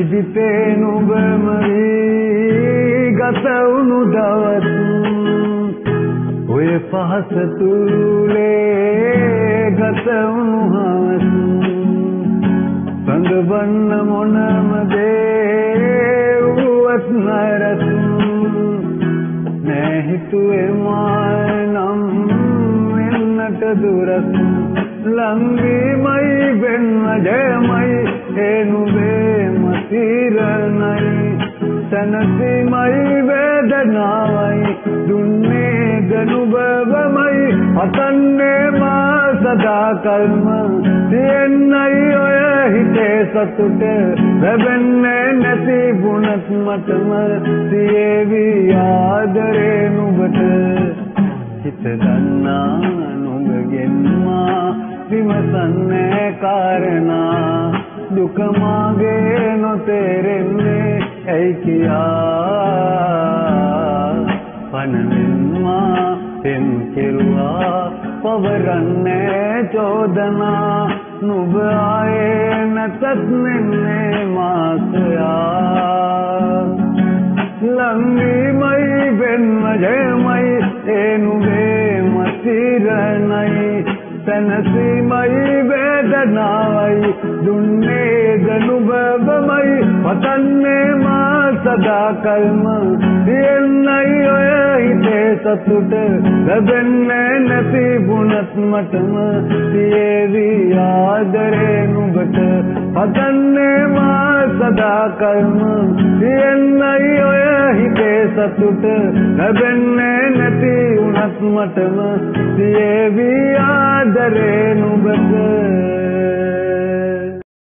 ජීවිතේ නුඹමයි ගත වුණු දවස් ඔය පහස තුලේ ගත වුණු හවස් සංගවන්න මොනම දේ වුවත් නරස් නෑ හිතුවේ මානම් වෙන්නට දුරස් ලංවීමයි වෙන්නඩමයි එනුවේ මතිරණයි සනසීමයි වේදනාවයි දුන්නේ ගනුබවමයි පතන්නේ මා සදා කල්ම තියෙන්නයි ඔය හිතේ සතුට ලැබෙන්නේ නැති වුණත් මටම තියේවි ආදරේ නුඹට හිත දන්නා නුඹගෙන් මා විමසන්නේ කාරණා දුක මාගේ නොතේරෙන්නේ ඇයි කියා පනමින් මා තෙම් කෙරුවා පවරන්නේ චෝදනා නුඹ ආයේ නැතත් මෙන්නේ මා සොයා ලංවීමයි වෙන්වජමයි ඒ නුඹේ මතිරණයි සනසීමයි වේදනාවයි දුන්නේ ගනුබවමයි පතන්නේ මා සදා කල්ම තියෙන්නයි ඔය හිතේ සතුට ලැබෙන්නේ නැති වුණත් මටම තියේවි ආදරේ නුඹට පතන්නේ මා සදා කල්ම තියෙන්නයි ඔය හිතේ සතුට ලැබෙන්නේ නැති වුණත් මටම තියේවි ආදරේ නුඹට